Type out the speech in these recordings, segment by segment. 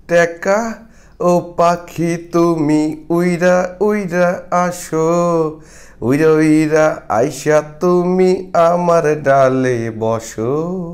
টেকা ও পাখি তুমি উইরা উইরা আসো, উইরা উইরা আইসা তুমি আমার ডালে বসো।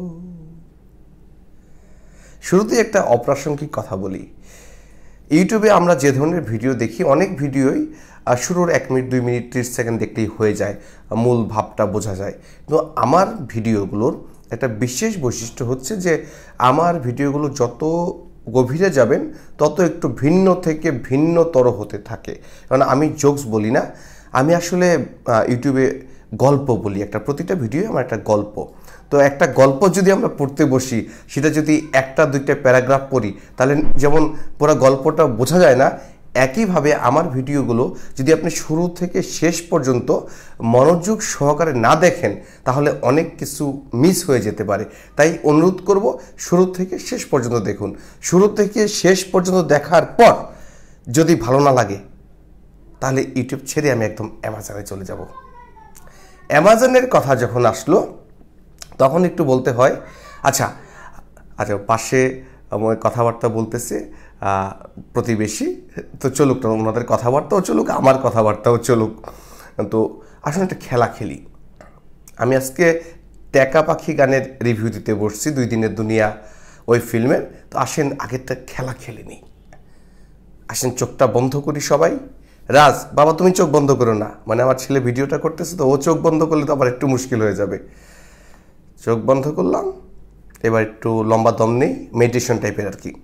শুরুতেই একটা অপ্রাসঙ্গিক কথা বলি। ইউটিউবে আমরা যে ধরনের ভিডিও দেখি, অনেক ভিডিওই শুরুর 1 মিনিট 2 মিনিট 30 সেকেন্ড দেখলেই হয়ে যায়, মূল ভাবটা বোঝা যায়। কিন্তু আমার ভিডিওগুলোর একটা বিশেষ বৈশিষ্ট্য হচ্ছে যে আমার ভিডিওগুলো যত গভীরে যাবেন তত একটু ভিন্ন থেকে ভিন্নতর হতে থাকে। কারণ আমি জোকস বলি না, আমি আসলে ইউটিউবে গল্প বলি। প্রতিটা ভিডিও আমার একটা গল্প। তো একটা গল্প যদি আমরা পড়তে বসি, সেটা যদি 1-2টা প্যারাগ্রাফ পড়ি, তাহলে যেমন পুরো গল্পটা বোঝা যায় না, একইভাবে আমার ভিডিওগুলো যদি আপনি শুরু থেকে শেষ পর্যন্ত মনোযোগ সহকারে না দেখেন, তাহলে অনেক কিছু মিস হয়ে যেতে পারে। তাই অনুরোধ করব, শুরু থেকে শেষ পর্যন্ত দেখুন। শুরু থেকে শেষ পর্যন্ত দেখার পর যদি ভালো না লাগে, তাহলে ইউটিউব ছেড়ে আমি একদম অ্যামাজনে চলে যাব। অ্যামাজনের কথা যখন আসলো, তখন একটু বলতে হয়, আচ্ছা পাশে আমার কথাবার্তা বলতেছে প্রতিবেশী, তো চলুক না, ওনাদের কথাবার্তাও চলুক, আমার কথাবার্তাও চলুক। তো আসলে একটা খেলা খেলি। আমি আজকে টেকা পাখি গানের রিভিউ দিতে বসছি, 2 দিনের দুনিয়া ওই ফিল্মের। তো আসেন আগেরটা খেলা খেলে নিই। আসেন চোখটা বন্ধ করি সবাই। রাজ বাবা, তুমি চোখ বন্ধ করো না, মানে আমার ছেলে ভিডিওটা করতেছে, তো ও চোখ বন্ধ করলে তো আবার একটু মুশকিল হয়ে যাবে। চোখ বন্ধ করলাম, এবার একটু লম্বা দম নেই, মেডিটেশন টাইপের আর কি।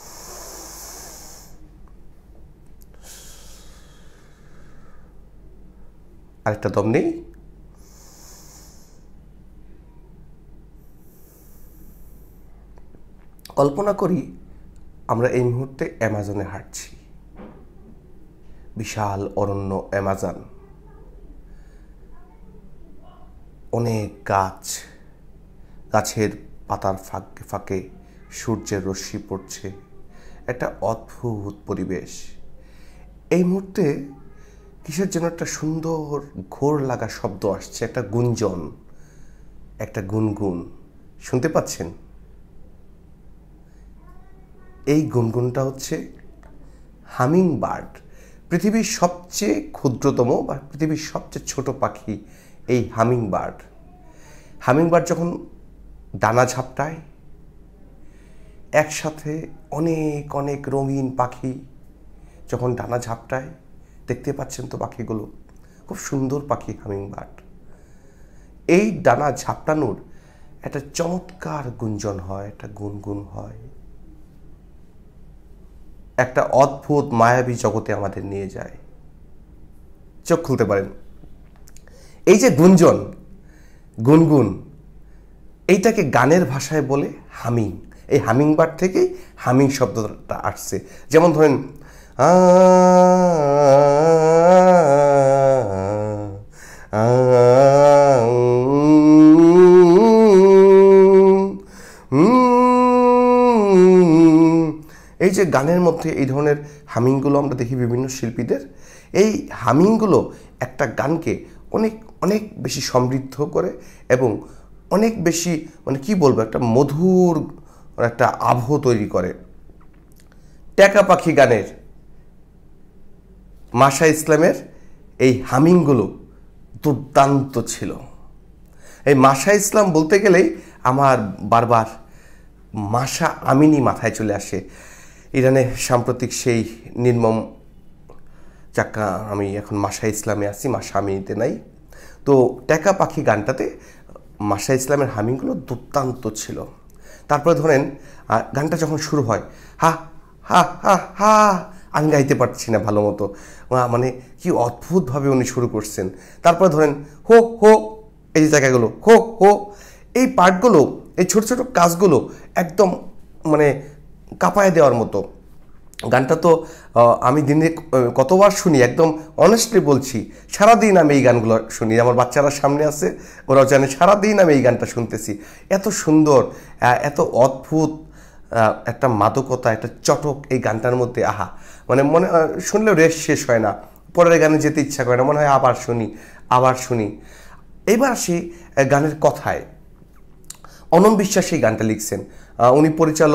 আরেকটা দম নেই। কল্পনা করি আমরা এই মুহূর্তে অ্যামাজনে হাঁটছি। বিশাল অরণ্য অ্যামাজন, অনেক গাছ, গাছের পাতার ফাঁকে ফাঁকে সূর্যের রশ্মি পড়ছে, একটা অদ্ভুত পরিবেশ। এই মুহূর্তে কিসের যেন একটা সুন্দর ঘোর লাগা শব্দ আসছে, একটা গুঞ্জন, একটা গুনগুন শুনতে পাচ্ছেন? এই গুনগুনটা হচ্ছে হামিং বার্ড, পৃথিবীর সবচেয়ে ক্ষুদ্রতম বা পৃথিবীর সবচেয়ে ছোট পাখি এই হামিং বার্ড। হামিং বার্ড যখন ডানা ঝাপটায়, একসাথে অনেক অনেক রঙিন পাখি যখন ডানা ঝাপটায়, দেখতে পাচ্ছেন তো পাখিগুলো, খুব সুন্দর পাখি হামিং বার্ড। এই ডানা ঝাপটানোর একটা চমৎকার গুঞ্জন হয়, একটা গুনগুন হয়, একটা অদ্ভুত মায়াবী জগতে আমাদের নিয়ে যায়। চোখ খুলতে পারেন। এই যে গুঞ্জন, গুনগুন, এইটাকে গানের ভাষায় বলে হামিং। এই হামিং বার্ড থেকেই হামিং শব্দটা আসছে। যেমন ধরেন, এই যে গানের মধ্যে এই ধরনের হামিংগুলো আমরা দেখি বিভিন্ন শিল্পীদের। এই হামিংগুলো একটা গানকে অনেক অনেক বেশি সমৃদ্ধ করে এবং অনেক বেশি, মানে কি বলবো, একটা মধুর একটা আবহ তৈরি করে। টেকা পাখি গানের মাশা ইসলামের এই হামিংগুলো দুর্দান্ত ছিল। এই মাশা ইসলাম বলতে গেলেই আমার বারবার মাশা আমিনি মাথায় চলে আসে। ইরানে সাম্প্রতিক সেই নির্মম চাক্কা, আমি এখন মাশা ইসলামে আছি, মাশা আমিনিতে নাই। তো টেকা পাখি গানটাতে মাশা ইসলামের হামিংগুলো দুর্দান্ত ছিল। তারপরে ধরেন গানটা যখন শুরু হয়, হা হা হা হা, আমি গাইতে পারছি না ভালো মতো, মানে কি অদ্ভুতভাবে উনি শুরু করছেন। তারপরে ধরেন হো হো, এই জায়গাগুলো হো হো, এই পার্টগুলো, এই ছোট ছোট কাজগুলো একদম মানে কাঁপায় দেওয়ার মতো। গানটা তো আমি দিনে কতবার শুনি, একদম অনেস্টলি বলছি, সারাদিন আমি এই গানগুলো শুনি। আমার বাচ্চারা সামনে আছে, ওরাও জানে সারাদিন আমি এই গানটা শুনতেছি। এত সুন্দর, এত অদ্ভুত একটা মাদকতা, একটা চটক এই গানটার মধ্যে, আহা, মানে মনে শুনলেও রেশ শেষ হয় না, পরের গানে যেতে ইচ্ছা করে না, মনে হয় আবার শুনি আবার শুনি। এবার আসি গানের কথায়। অনম বিশ্বাস এই গানটা লিখছেন, উনি পরিচালক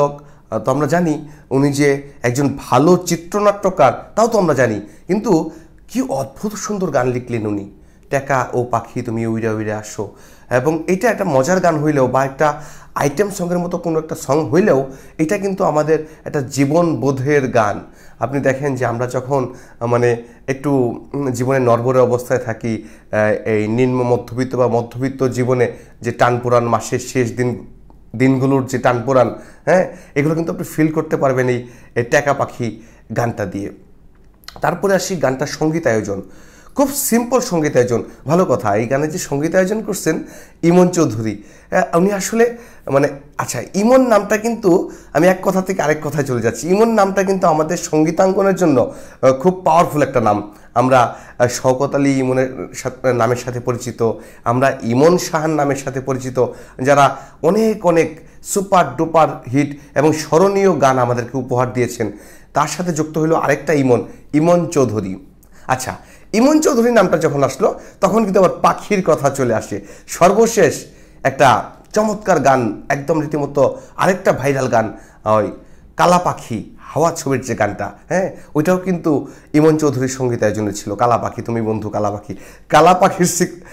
তো আমরা জানি উনি যে একজন ভালো চিত্রনাট্যকার তাও তো আমরা জানি, কিন্তু কি অদ্ভুত সুন্দর গান লিখলেন উনি। টেকা ও পাখি তুমি উইরা উইরা আসো, এবং এটা একটা মজার গান হইলেও বা একটা আইটেম সঙ্গের মতো কোনো একটা সং হইলেও এটা কিন্তু আমাদের একটা জীবন বোধের গান। আপনি দেখেন যে আমরা যখন মানে একটু জীবনে নড়বড়ে অবস্থায় থাকি, এই নিম্ন মধ্যবিত্ত বা মধ্যবিত্ত জীবনে যে টানপুরান মাসের শেষ দিনগুলোর যে টানপুরান, হ্যাঁ, এগুলো কিন্তু আপনি ফিল করতে পারবেন এই টেকা পাখি গানটা দিয়ে। তারপরে আসি গানটার সঙ্গীত আয়োজন, খুব সিম্পল সঙ্গীত আয়োজন। ভালো কথা, এই গানে যে সঙ্গীত আয়োজন করছেন ইমন চৌধুরী, উনি আসলে মানে আচ্ছা, ইমন নামটা কিন্তু আমি এক কথা থেকে আরেক কথায় চলে যাচ্ছি। ইমন নামটা কিন্তু আমাদের সঙ্গীতাঙ্গনের জন্য খুব পাওয়ারফুল একটা নাম। আমরা শওকত আলী ইমনের নামের সাথে পরিচিত, আমরা ইমন শাহান নামের সাথে পরিচিত, যারা অনেক অনেক সুপার ডুপার হিট এবং স্মরণীয় গান আমাদেরকে উপহার দিয়েছেন। তার সাথে যুক্ত হলো আরেকটা ইমন চৌধুরী। আচ্ছা, ইমন চৌধুরী নামটা যখন আসলো তখন কিন্তু আবার পাখির কথা চলে আসে। সর্বশেষ একটা চমৎকার গান, একদম রীতিমতো আরেকটা ভাইরাল গান, ওই কালা পাখি হাওয়া ছবির যে গানটা, হ্যাঁ, ওইটাও কিন্তু ইমন চৌধুরীর সঙ্গীত আয়োজনে ছিল। কালা পাখি তুমি বন্ধু কালা পাখি, কালা পাখির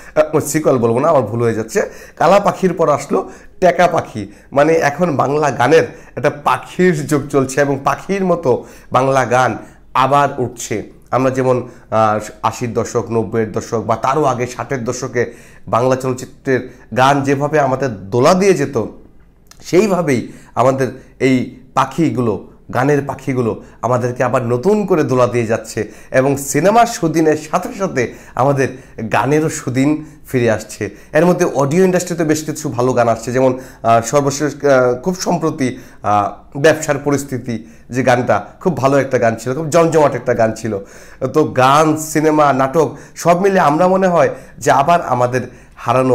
সিকল বলবো না, আমার ভুল হয়ে যাচ্ছে। কালা পাখির পর আসলো টেকা পাখি, মানে এখন বাংলা গানের একটা পাখির যুগ চলছে এবং পাখির মতো বাংলা গান আবার উঠছে। আমরা যেমন 80-র দশক, 90-এর দশক বা তারও আগে 60-এর দশকে বাংলা চলচ্চিত্রের গান যেভাবে আমাদের দোলা দিয়ে যেত, সেইভাবেই আমাদের এই পাখিগুলো, গানের পাখিগুলো আমাদেরকে আবার নতুন করে দোলা দিয়ে যাচ্ছে এবং সিনেমার সুদিনের সাথে সাথে আমাদের গানেরও সুদিন ফিরে আসছে। এর মধ্যে অডিও ইন্ডাস্ট্রিতে বেশ কিছু ভালো গান আসছে, যেমন সর্বশেষ খুব সম্প্রতি ব্যবসার পরিস্থিতি যে গানটা, খুব ভালো একটা গান ছিল, খুব জমজমাট একটা গান ছিল। তো গান, সিনেমা, নাটক সব মিলে আমরা মনে হয় যে আবার আমাদের হারানো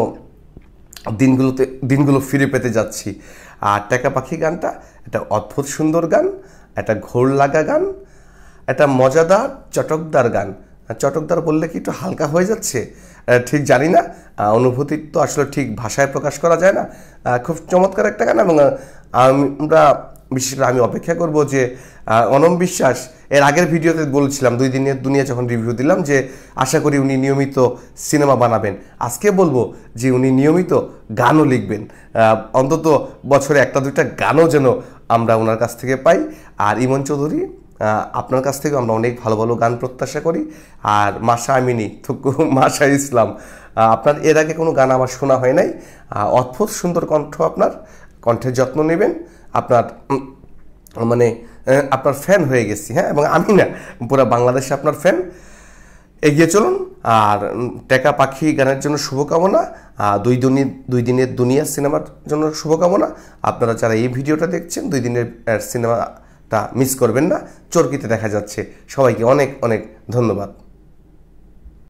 দিনগুলো ফিরে পেতে যাচ্ছি। আর টেকা পাখি গানটা একটা অদ্ভুত সুন্দর গান, একটা ঘোর লাগা গান, একটা মজাদার চটকদার গান। চটকদার বললে কি একটু হালকা হয়ে যাচ্ছে ঠিক জানি না, অনুভূতি তো আসলে ঠিক ভাষায় প্রকাশ করা যায় না। খুব চমৎকার একটা গান, এবং আমরা বিশেষ করে আমি অপেক্ষা করব যে অনম বিশ্বাস, এর আগের ভিডিওতে বলেছিলাম 2 দিনের দুনিয়া যখন রিভিউ দিলাম যে আশা করি উনি নিয়মিত সিনেমা বানাবেন। আজকে বলবো যে উনি নিয়মিত গানও লিখবেন, অন্তত বছরে 1-2টা গানও যেন আমরা ওনার কাছ থেকে পাই। আর ইমন চৌধুরী, আপনার কাছ থেকে আমরা অনেক ভালো ভালো গান প্রত্যাশা করি। আর মাশা আমিনী, মাশা ইসলাম, আপনার এর আগে কোনো গান আমার শোনা হয় নাই, অদ্ভুত সুন্দর কণ্ঠ, আপনার কণ্ঠের যত্ন নেবেন। আপনার মানে আপনার ফ্যান হয়ে গেছি, হ্যাঁ, এবং আমি না, পুরো বাংলাদেশে আপনার ফ্যান। এগিয়ে চলুন। আর টেকা পাখি গানের জন্য শুভকামনা, 2 দিনের দুনিয়া সিনেমার জন্য শুভকামনা। আপনারা যারা এই ভিডিওটা দেখছেন 2 দিনের সিনেমাটা মিস করবেন না, চরকিতে দেখা যাচ্ছে। সবাইকে অনেক অনেক ধন্যবাদ।